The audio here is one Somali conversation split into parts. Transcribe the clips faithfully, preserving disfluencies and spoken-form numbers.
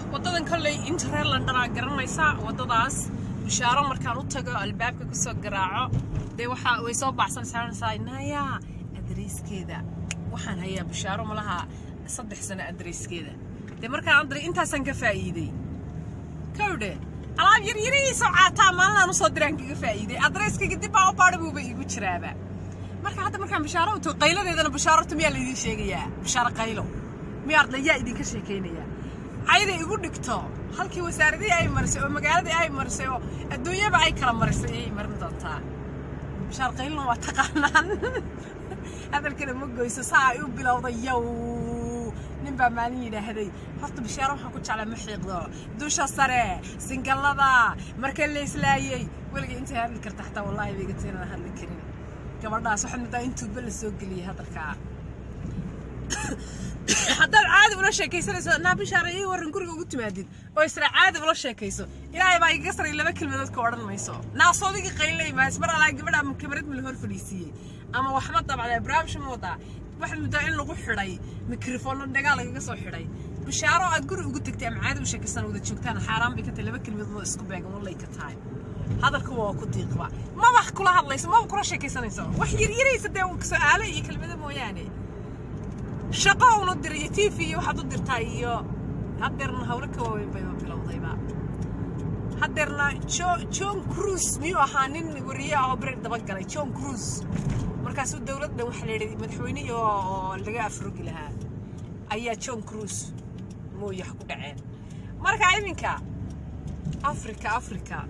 wadadan kale inter London aan garanaysaa wadadaas bishaaro markaan u tago albaabka ku soo garaaco de waxa way soo baxsan saanaynaaya adreeskeeda waxaan hayaa bishaaro malaha saddex sano adreeskeeda de markaan andri intaasan ka faa'iiday kawde alaab yar yariis oo caataa maalin soo diraan kaga faa'iiday adreeskayga dib baa u baadhayba igu jiraaba marka hadda markaan bishaaro u tago qayladeedana bishaaro tamiya la idin sheegayaa bishaaro qaylo miyaad la yaa idin ka sheekeynaya ayda igu dhigto halkii wasaaradii ay marsay oo magaaladii ay marsay oo adduunyada ay kala marsay ay marin doontaa bishaar qaylna waa taqaanaan hadalkana ma goyso saa ay u bilowday yow ninba maalin yiraahday horta bishaar waxaan ku jeclaa ma xiiqdo duusha sare singalada marka la islaayay waliga inta hadli karta xataa wallahi biga tirana hadli karin gabadhaas waxaan midaa intuu bal soo galiyay hadalka hadda caadi wala sheekaysanayso naabishaara ee waran guriga ugu timaadid oo isra caadi wala sheekayso ilaahay baa iga saray laba kelmadood ka oran mayso naasoodigi qaylay ma isbar ala gabadha kamarad meel hor fadhiisiyay ama waxba dabacday barnaamij mooda waxa mudaa in lagu xidhay mikrofon dagaal laga soo xidhay bishaaro aad guri ugu tagtay ama caadi u sheekaysan wada joogtaan xaraan bay ka tahay laba kelmadood isku beegan walay ka tahay hadalku waa ku diiqba ma wax kula hadlayso ma kula sheekaysanayso wax yar yaraysa de su'aalo iyo kelmado mooyaane shaqo uu diray T V waxa uu dirtay iyo hadeerna hawlo ka weyn bay bilowdayba hadeerna John Cruise miyo ahaanin wariye oo break daba galay John Cruise markaas uu dawladda waxa la yiraahday madaxweyne oo laga afrogi lahaa ayaa John Cruise mooyax ku dhaceen marka iminka Afrika Afrika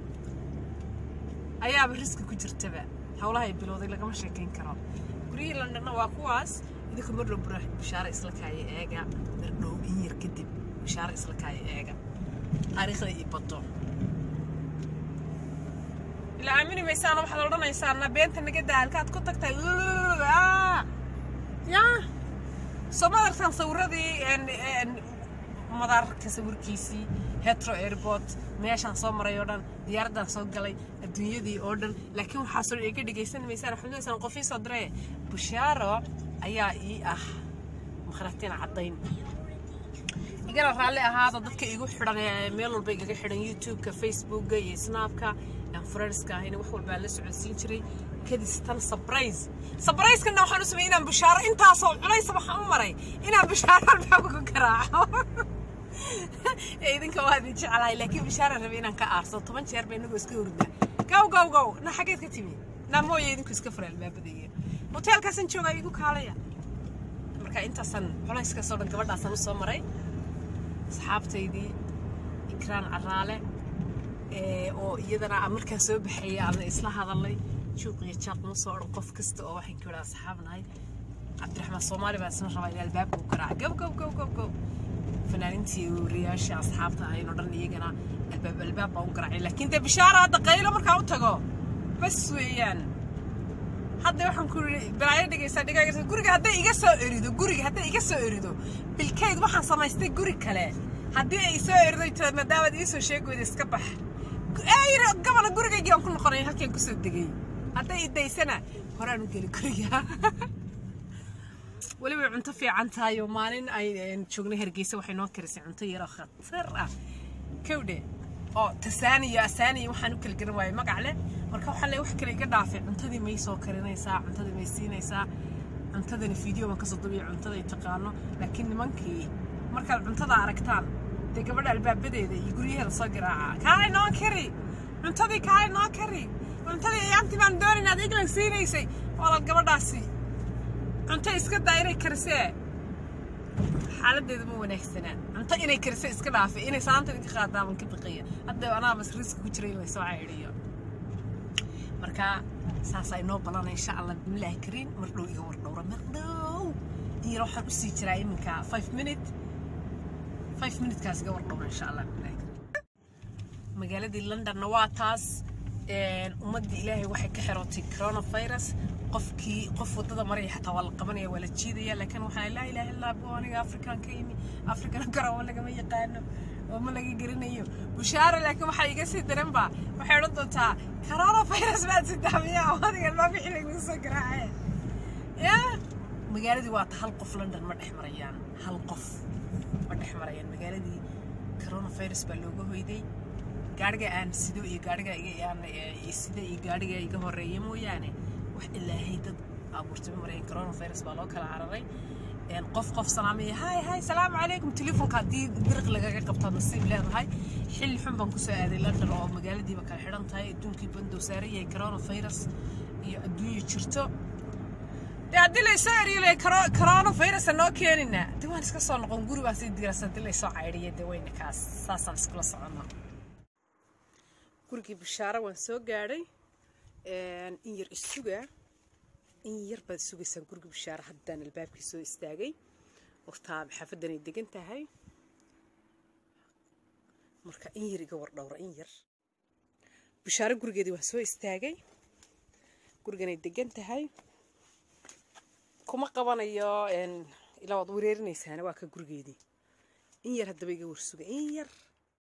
ayaa risk ku jirtaba hawlaha ay bilowday lagama sheekeyn karo guriga London waa kuwaas idinku mar dhowr bishaaro isla kaayay eega mar dhow in yar kadib bishaaro isla kaayay eega taariikhda iyo bato ila aamini meesaan waxa la odhanaysaa beenta naga daalkaad ku tagtay ya Soomaaliland sawirradii en madaarka sawirkiisii Heathrow Airport meeshaan soo maray oo dhan diyaaradan soo galay adduunyadii oo dhan laakiin waxa soo iga dhigaysan meesaan xubnaysan qofii soo diray bishaaro ayaa ii ah makhratiin cadayn igana raali ahaado dadka igu xiran meel walba iga xiran YouTube-ka Facebook-ka iyo Snap-ka aan friends-ka in wax walba la socodsiin jiray kadis tan surprise surprise kana waxaan u sameeyay inaan bishaaro intaas oo culays waxaan u maray inaan bishaaro albaabka ku garaaco ee idinka waa idin jecelahay laakiin bishaaro rabay inaan ka aarso toban jeer bay inagu iska hurda gow gow gow na xageed ka timi na mooyay idinku iska furay albaabadayga hotelkaas aan joogay igu kaalaya marka intaasan culayska soo dhan gabadhaas soo maray asxaabtaydii ikraan caraale ee oo iyadana markaa soo baxay aan isla hadalay juuqiya jaaqmo soo qof kasta oo waxaan ku wada asxaabnahay Cabdiraxmaan Soomaali baa isna rabay in albaabka ku garaac gow gow gow gow gow fanaaniintii riyaasha asxaabta ay noo dhan iyagana albaab albaab baa u garaacay laakiin de bishaaro hadda qaylo markaa u tago bas weeyaan hadda waxaan ku baraayay dhigaysa dhigaysa guriga hadda iga soo erido guriga hadda iga soo erido bilkeed waxaan samaystay guri kale haddii ay soo erido tirad madaawad ii soo sheegooda iska bax ay gabadha gurigayga aan ku noqonay halkeen ku soo degay hadda i daysana horaan u gali guriga waliba cunto fiican tahay oo maalin ay joognay Hargeysa waxay noo karisay cunto yar oo khatar ah kawde oo tasaaniya asaaniya waxaan u kala garan waayay magac leh marka waxa la wax kale iga dhaafay cuntadii may soo karinaysaa cuntadii may siinaysaa cuntadana video ma ka soo duubay cuntada ay taqaano laakiin nimankii marka cuntada aragtaan de gabadha albaabadeeda iyo guriyaha soo garaaca kaay noo kari cuntadii kaay noo kari cuntadii yaanti baan doonaynaa iglan siinaysay wala gabadhaasi cunto iska daayiray karsee xaaladeedu ma wanaagsana cunto inay karsee iska dhaafay inay saanta ka qaadaan ka biqiya hadda anaa bas risk ku jiray la soo caayiriyo marka saas ay noo balan insha Allah billahi kariin mar dhow iga war dhowra mar dhow iyo waxaan u sii jiraa iminka five minute five minute kaas iga war dhowra insha Allah billahi magaaladii London waa taas een ummadii Ilaahay waxay ka xirotay coronavirus qofkii qof wadada maray xataa wala qabanaya wala jiidaya laakiin waxa la ilaaha illa Allah aniga Afrikaan ka yimi Afrikaan garan wala laga yaqaano oo ma laga garanayo bishaaro laakiin waxa iga sii daran ba waxay oran doontaa coronavirus baad sidaamiya adiga ma bixin lagu soo garaacay ya magaaladii waa hal qof London ma dhex marayaan hal qof ma dhex marayaan magaaladii coronavirus baa looga hoyday gaariga aan sido iyo gaariga iga aan sida iyo gaariga iga horeeyay mooyaane wax ilaahay dad abuurtay mareen coronavirus baa loo kala cararay een qof qof salaamay hay hay salaam alaykum telefoonka hadii dirq lagaga qabto nasiib leedahay xil xun baan ku soo aaday London oo magaaladiiba kala xiran tahay adduunkii bando saarayay coronavirus iyo adduunyo jirto hadii la soo ariilay coronavirus noo keenina diwaan iska soo noqon guri baa si diirsan hadii la soo cayriyay dawayna kaas saasan iskula soconaa gurigii bishaara waan soo gaaray een in yar isuga in yar baad sugaysan gurigii bishaara haddaan albaabkii soo istaagay waqtaa xafadan degan tahay marka in yar iga war dhowra in yar bishaara gurigeedii waan soo istaagay guriganay degan tahay kuma qabanayo een ila wad wareerinaysan waa ka gurigeedii in yar hadaba iga war suga in yar